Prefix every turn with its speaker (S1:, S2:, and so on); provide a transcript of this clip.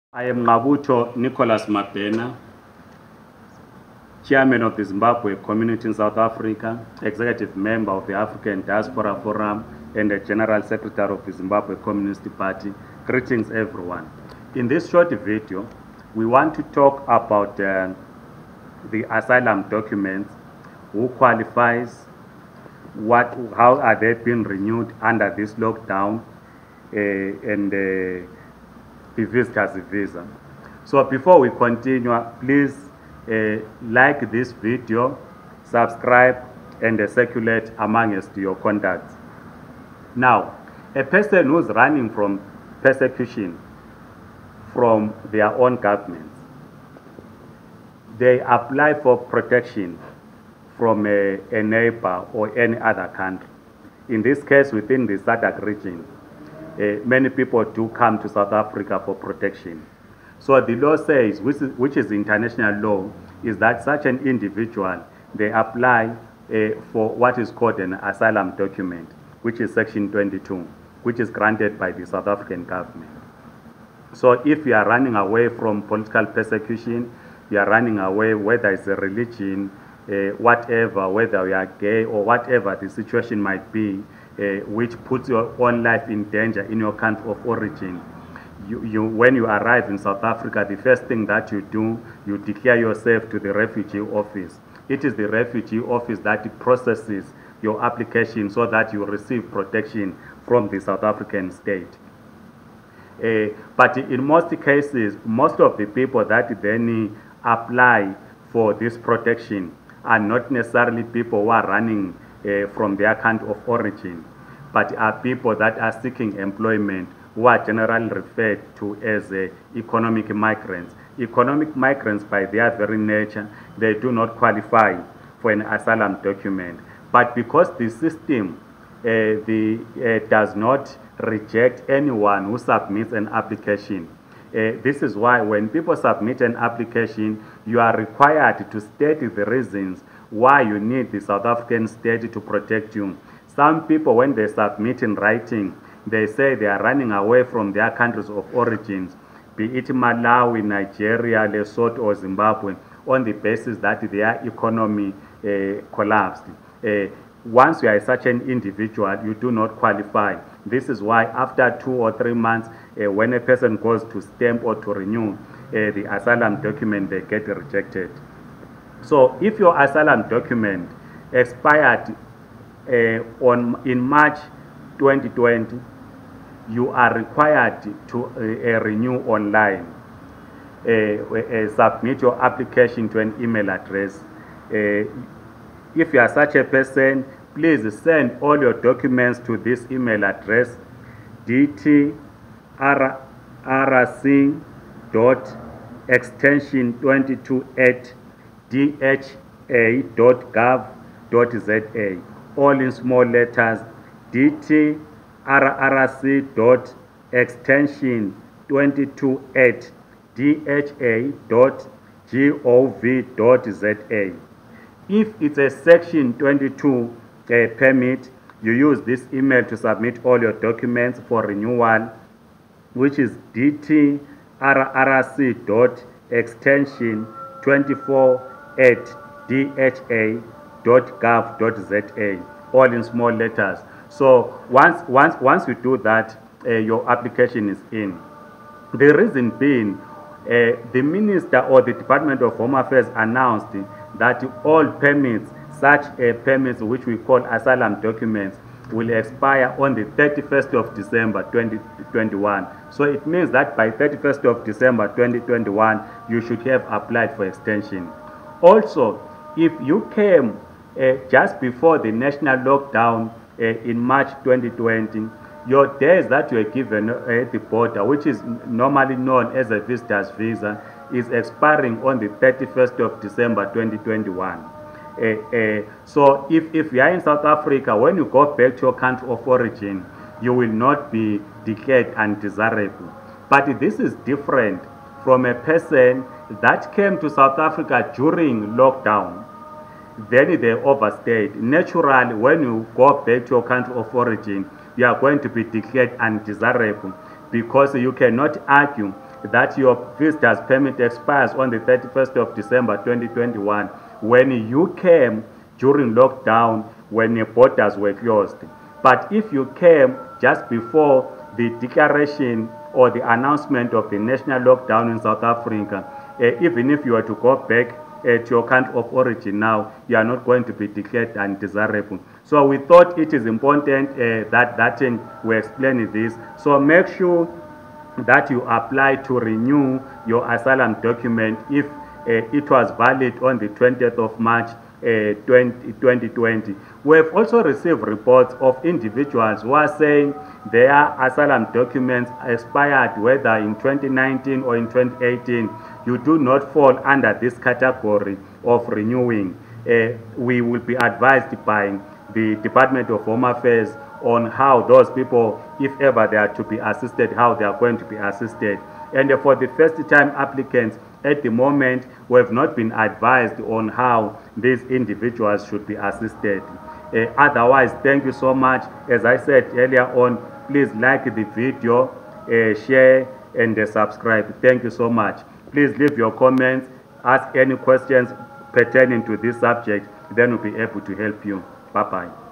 S1: I am Ngabuto Nicholas Mabena, Chairman of the Zimbabwe Community in South Africa, Executive Member of the African Diaspora Forum, and the General Secretary of the Zimbabwe Communist Party. Greetings, everyone. In this short video, we want to talk about the asylum documents, who qualifies, how are they being renewed under this lockdown, and the visitor's visa. So before we continue, please like this video, subscribe, and circulate amongst your contacts. Now, a person who's running from persecution from their own governments, they apply for protection from a neighbor or any other country. In this case, within the SADC region, many people do come to South Africa for protection. So the law says, which is international law, is that such an individual, they apply for what is called an asylum document, which is Section 22, which is granted by the South African government. So if you are running away from political persecution, you are running away, whether it's a religion, whatever, whether you are gay or whatever the situation might be, which puts your own life in danger in your country of origin. When you arrive in South Africa, the first thing that you do, you declare yourself to the refugee office. It is the refugee office that processes your application so that you receive protection from the South African state. But in most cases, most of the people that then apply for this protection are not necessarily people who are running from their country of origin, but are people that are seeking employment, who are generally referred to as economic migrants. Economic migrants, by their very nature, they do not qualify for an asylum document. But because the system does not reject anyone who submits an application, this is why when people submit an application, you are required to state the reasons why you need the South African state to protect you. Some people, when they submit in writing, they say they are running away from their countries of origins, be it Malawi, Nigeria, Lesotho, or Zimbabwe, on the basis that their economy collapsed. Once you are such an individual, you do not qualify. This is why after 2 or 3 months, when a person goes to stamp or to renew the asylum document, they get rejected. So if your asylum document expired in March 2020, you are required to renew online. Submit your application to an email address. If you are such a person, please send all your documents to this email address, dtrrc.extension22@dha.gov.za, all in small letters, dtrrc.extension22@dha.gov.za. If it's a Section 22 permit, you use this email to submit all your documents for renewal, which is dtrrc.extension24@dha.gov.za, all in small letters. So once you do that, your application is in. The reason being, the minister or the Department of Home Affairs announced that all permits, such permits which we call asylum documents, will expire on the 31st of December 2021. So it means that by 31st of December 2021, you should have applied for extension. Also, if you came just before the national lockdown in March 2020, your days that you are given at the border, which is normally known as a visitor's visa, is expiring on the 31st of December 2021. So if you are in South Africa, when you go back to your country of origin, you will not be declared undesirable. But this is different from a person that came to South Africa during lockdown. Then they overstayed. Naturally, when you go back to your country of origin, you are going to be declared undesirable, because you cannot argue that your visitor's permit expires on the 31st of December 2021 when you came during lockdown when the borders were closed. But if you came just before the declaration or the announcement of the national lockdown in South Africa, even if you were to go back to your country of origin now, you are not going to be declared undesirable. So we thought it is important that we explain this. So make sure that you apply to renew your asylum document if it was valid on the 20th of March 2020. We have also received reports of individuals who are saying their asylum documents expired whether in 2019 or in 2018. You do not fall under this category of renewing. We will be advised by the Department of Home Affairs on how those people, if ever they are to be assisted, how they are going to be assisted. And for the first-time applicants, at the moment, we have not been advised on how these individuals should be assisted. Otherwise, thank you so much. As I said earlier on, please like the video, share, and subscribe. Thank you so much. Please leave your comments, ask any questions pertaining to this subject, then we'll be able to help you. Bye-bye.